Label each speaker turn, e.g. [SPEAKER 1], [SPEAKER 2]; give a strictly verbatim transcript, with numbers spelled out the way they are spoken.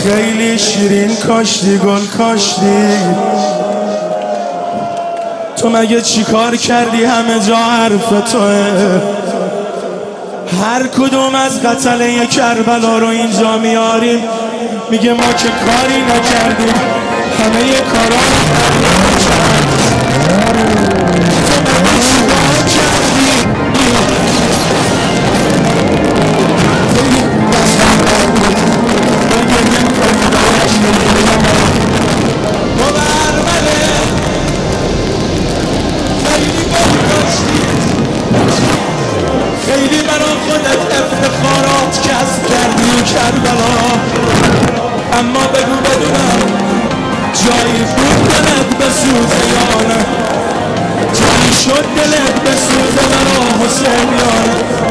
[SPEAKER 1] خیلی شیرین کاشتی گل کاشتی، تو مگه چی کار کردی همه جا حرف توه؟ هر کدوم از قتله کربلا رو اینجا میاریم میگه ما که کاری نکردیم، همه کارا خیلی برا خودت افتخارات کسب کردی کربلا، اما بگو بدونم جایی بود دلت بسوزه یا نه؟ جایی شد دلت بسوزه برا حسین یا نه؟